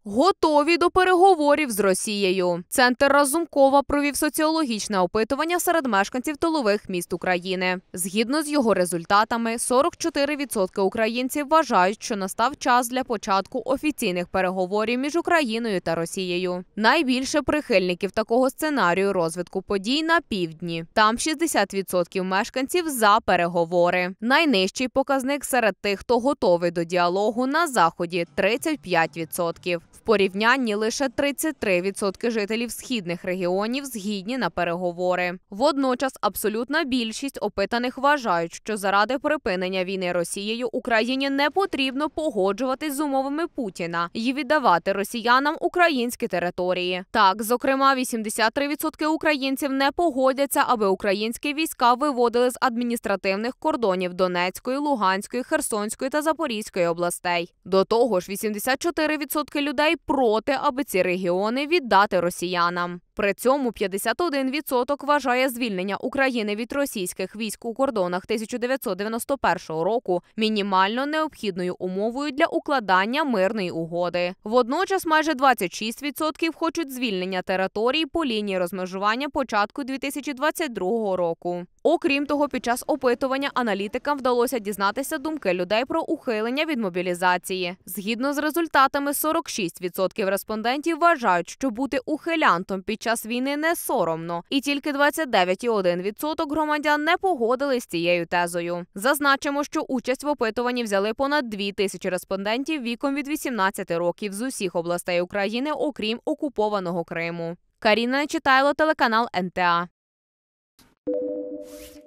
Готові до переговорів з Росією. Центр Разумкова провів соціологічне опитування серед мешканців тилових міст України. Згідно з його результатами, 44% українців вважають, що настав час для початку офіційних переговорів між Україною та Росією. Найбільше прихильників такого сценарію розвитку подій на півдні. Там 60% мешканців за переговори. Найнижчий показник серед тих, хто готовий до діалогу на Заході – 35%. В порівнянні лише 33% жителів східних регіонів згідні на переговори. Водночас абсолютна більшість опитаних вважають, що заради припинення війни Росією Україні не потрібно погоджуватись з умовами Путіна і віддавати росіянам українські території. Так, зокрема, 83% українців не погодяться, аби українські війська виводили з адміністративних кордонів Донецької, Луганської, Херсонської та Запорізької областей. До того ж, 84% людей проти, аби ці регіони віддати росіянам. При цьому 51% вважає звільнення України від російських військ у кордонах 1991 року мінімально необхідною умовою для укладання мирної угоди. Водночас майже 26% хочуть звільнення територій по лінії розмежування початку 2022 року. Окрім того, під час опитування аналітикам вдалося дізнатися думки людей про ухилення від мобілізації. Згідно з результатами, 46% респондентів вважають, що бути ухилянтом під час війни не соромно, і тільки 29,1% громадян не погодились з цією тезою. Зазначимо, що участь в опитуванні взяли понад 2000 респондентів віком від 18 років з усіх областей України, окрім окупованого Криму. Каріна Нечитайло, телеканал НТА.